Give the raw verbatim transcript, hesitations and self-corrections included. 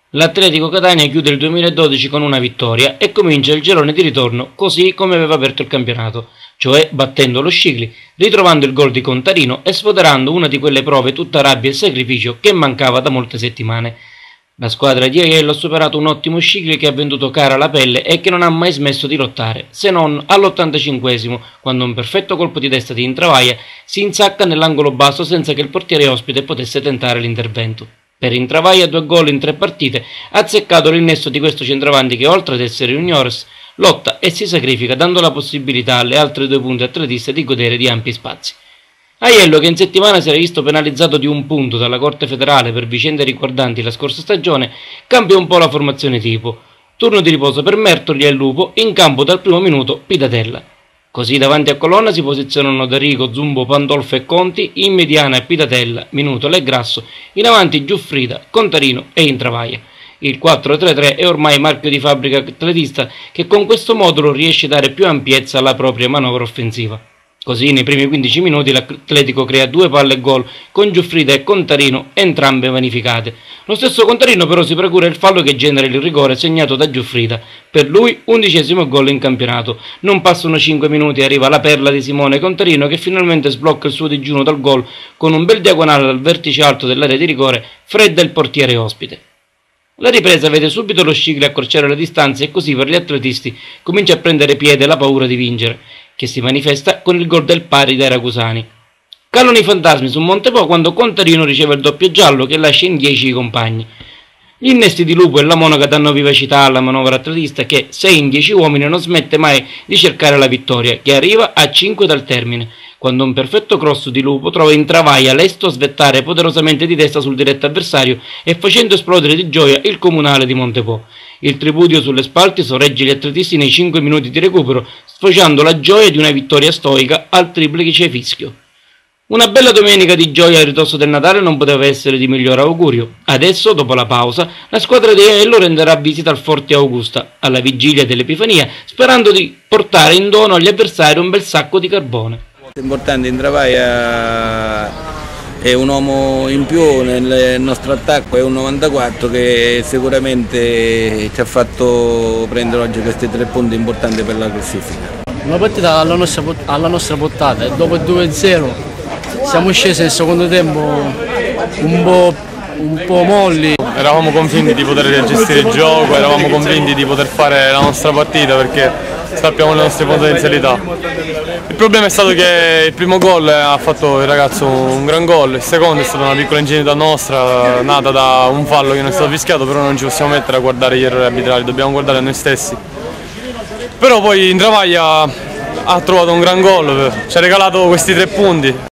L'Atletico Catania chiude il duemiladodici con una vittoria e comincia il girone di ritorno così come aveva aperto il campionato, cioè battendo lo Scicli, ritrovando il gol di Contarino e sfoderando una di quelle prove tutta rabbia e sacrificio che mancava da molte settimane. La squadra di Aiello ha superato un ottimo Scicli che ha venduto cara la pelle e che non ha mai smesso di lottare, se non all'ottantacinquesimo, quando un perfetto colpo di testa di Intravaia si insacca nell'angolo basso senza che il portiere ospite potesse tentare l'intervento. Per Intravaia due gol in tre partite ha azzeccato l'innesto di questo centravanti che, oltre ad essere juniores, lotta e si sacrifica dando la possibilità alle altre due punte atletiste di godere di ampi spazi. Aiello, che in settimana si era visto penalizzato di un punto dalla Corte Federale per vicende riguardanti la scorsa stagione, cambia un po' la formazione tipo. Turno di riposo per Mertoli e Lupo, in campo dal primo minuto Pitatella. Così davanti a colonna si posizionano D'Arrigo, Zumbo, Pandolfo e Conti, in mediana e Pitatella, Minutola e Grasso, in avanti Giuffrida, Contarino e Intravaia. Il quattro tre tre è ormai marchio di fabbrica atletista che con questo modulo riesce a dare più ampiezza alla propria manovra offensiva. Così nei primi quindici minuti l'Atletico crea due palle gol con Giuffrida e Contarino, entrambe vanificate. Lo stesso Contarino però si procura il fallo che genera il rigore segnato da Giuffrida. Per lui undicesimo gol in campionato. Non passano cinque minuti e arriva la perla di Simone Contarino che finalmente sblocca il suo digiuno dal gol con un bel diagonale dal vertice alto dell'area di rigore, fredda il portiere ospite. La ripresa vede subito lo Scicli accorciare le distanze e così per gli atletisti comincia a prendere piede la paura di vincere, che si manifesta con il gol del pari dai ragusani. Calano i fantasmi su Montepò quando Contarino riceve il doppio giallo che lascia in dieci i compagni. Gli innesti di Lupo e la Monaca danno vivacità alla manovra atletista che, sei in dieci uomini, non smette mai di cercare la vittoria, che arriva a cinque dal termine, quando un perfetto cross di Lupo trova Intravaia lesto a svettare poderosamente di testa sul diretto avversario e facendo esplodere di gioia il comunale di Montepò. Il tripudio sulle spalle sorregge gli atletisti nei cinque minuti di recupero, sfociando la gioia di una vittoria stoica al triplice fischio. Una bella domenica di gioia a ridosso del Natale non poteva essere di miglior augurio. Adesso, dopo la pausa, la squadra di Aiello renderà visita al Forte Augusta, alla vigilia dell'Epifania, sperando di portare in dono agli avversari un bel sacco di carbone. Importante, Intravaia è un uomo in più nel nostro attacco, è un novantaquattro che sicuramente ci ha fatto prendere oggi questi tre punti importanti per la classifica. Una partita alla nostra, alla nostra portata, dopo il due zero siamo scesi nel secondo tempo un po', un po' molli. Eravamo convinti di poter gestire il gioco, eravamo convinti di poter fare la nostra partita perché sappiamo le nostre potenzialità. Il problema è stato che il primo gol ha fatto il ragazzo un gran gol, il secondo è stata una piccola ingenuità nostra, nata da un fallo che non è stato fischiato, però non ci possiamo mettere a guardare gli errori arbitrali, dobbiamo guardare a noi stessi. Però poi Intravaia ha trovato un gran gol, ci ha regalato questi tre punti.